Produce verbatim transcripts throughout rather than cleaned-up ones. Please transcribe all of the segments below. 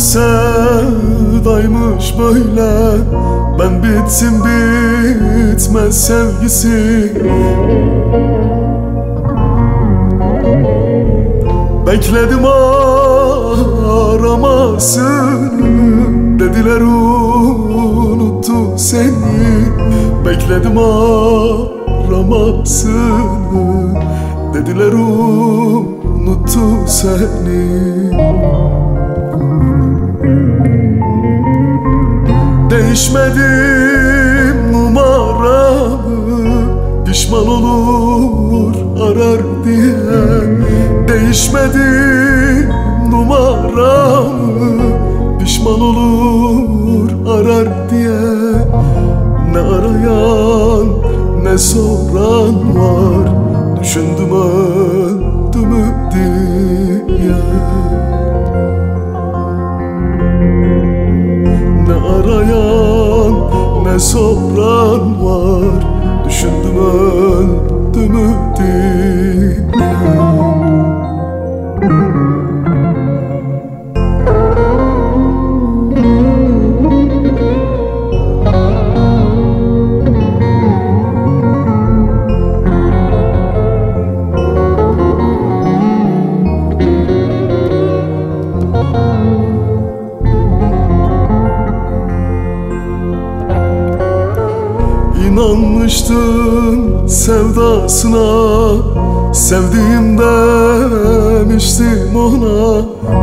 sevdaymış böyle. Ben bitsin bitmez sevgisi. Bekledim aramasını, dediler unuttu seni. Bekledim aramasını, dediler unuttu seni. Değişmedim numaramı, pişman olur arar diye. Değişmedim numaramı, pişman olur arar diye. Ne arayan ne soran var, düşündüm öldüm mü diye. Ne arayan ne soran var, düşündüm öldüm mü diye. İnanmıştım sevdasına, sevdiğim demiştim ona.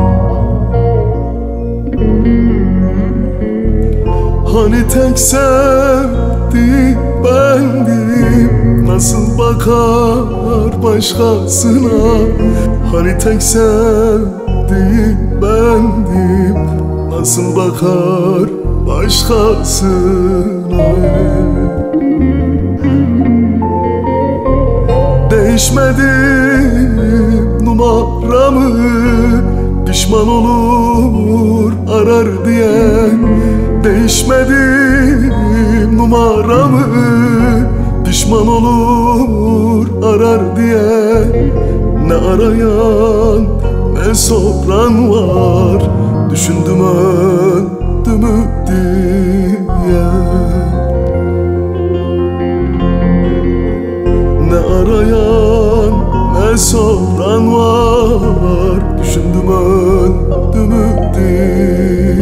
Hani tek sevdiğim bendim, nasıl bakar başkasına. Hani tek sevdiğim bendim, nasıl bakar başkasına. Değişmedim numaramı, pişman olur arar diye. Değişmedim numaramı, pişman olur arar diye. Ne arayan ne soran var, düşündüm öldüm mü diye. Ne arayan ne soran var, düşündüm öldüm mü diye.